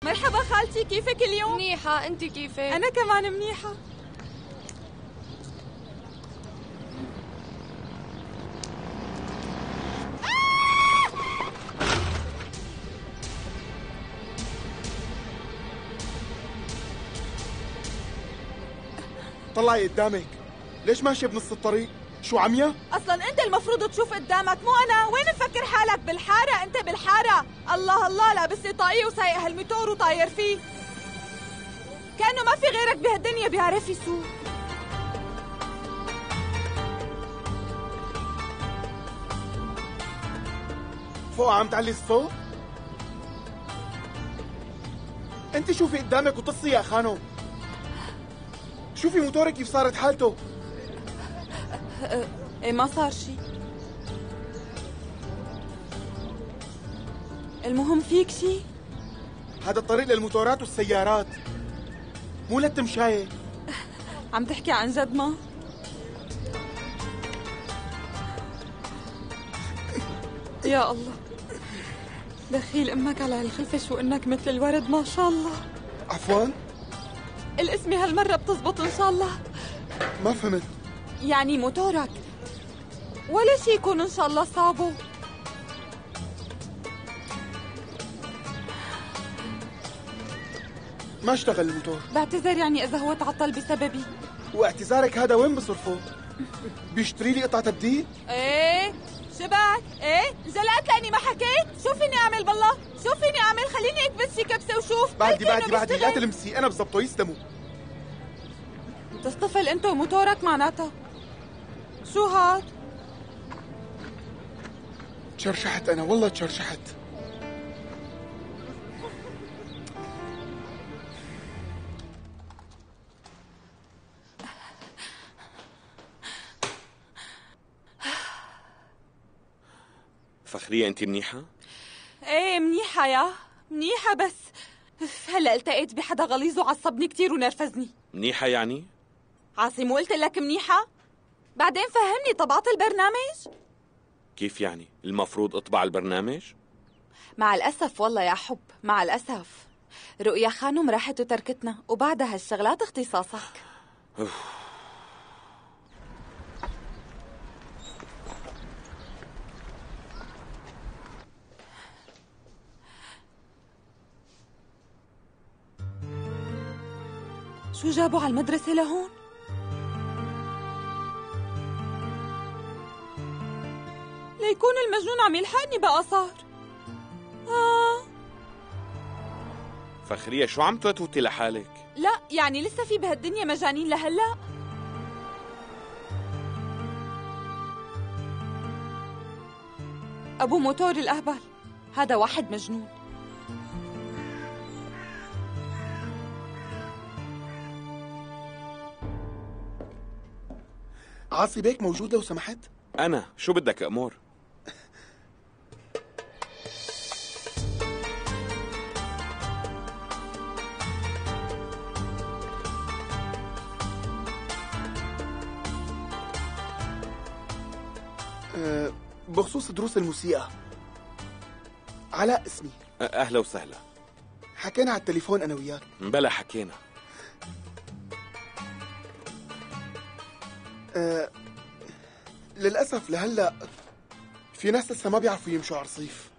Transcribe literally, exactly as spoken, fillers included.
مرحبا خالتي، كيفك اليوم؟ منيحة، انت كيفك؟ أنا كمان منيحة. طلعي قدامك، ليش ماشية بنص الطريق؟ شو عمية؟ أصلاً أنت المفروض تشوف قدامك مو أنا، وين مفكر حالك بالحارة؟ أنت بالحارة، الله الله لابس لي طاقية وسايق هالموتور وطاير فيه. كأنه ما في غيرك بهالدنيا بيعرف يسوق. فوق عم تعلي الصوت؟ انت شوفي قدامك وطصي يا خانو. شوفي موتورك كيف صارت حالته. ايه ما صار شي. المهم فيك شي؟ هذا الطريق للموتورات والسيارات مو للتمشاية. عم تحكي عن جد ما؟ يا الله، دخيل امك على هالخلفة، شو انك مثل الورد ما شاء الله. عفوا؟ الاسم هالمرة بتزبط ان شاء الله. ما فهمت. يعني موتورك ولا شي يكون ان شاء الله صابه. ما اشتغل الموتور. بعتذر يعني اذا هو تعطل بسببي. واعتذارك هذا وين بصرفه؟ بيشتري لي قطعة تبديل؟ ايه شبك؟ ايه جلقت لاني ما حكيت؟ شو فيني اعمل بالله؟ شو فيني اعمل؟ خليني اكبس شي كبسه وشوف. بعدي بعدي بعدي لا تلمسي، انا بظبطه يسلموا. تصطفل انت وموتورك معناتها. شو هاد؟ تشرشحت انا، والله تشرشحت. فخرية انت منيحة؟ ايه منيحة يا منيحة، بس هلا التقيت بحدا غليظ وعصبني كتير ونرفزني. منيحة يعني؟ عاصم قلت لك منيحة؟ بعدين فهمني، طبعت البرنامج؟ كيف يعني؟ المفروض اطبع البرنامج؟ مع الأسف والله يا حب، مع الأسف رؤيا خانم راحت وتركتنا، وبعدها هالشغلات اختصاصك. شو جابوا على المدرسة لهون؟ ليكون المجنون عم يلحقني بقى صار. آه. فخرية شو عم توتوتي لحالك؟ لا يعني لسه في بهالدنيا مجانين لهلا؟ أبو موتور الأهبل هذا واحد مجنون. عاصي بيك موجود لو سمحت؟ أنا شو بدك أمور؟ أه بخصوص دروس الموسيقى. علاء اسمي. أهلا وسهلا. حكينا على التليفون أنا وياك. بلا حكينا. أه للأسف لهلأ في ناس لسه ما بيعرفوا يمشوا على الرصيف.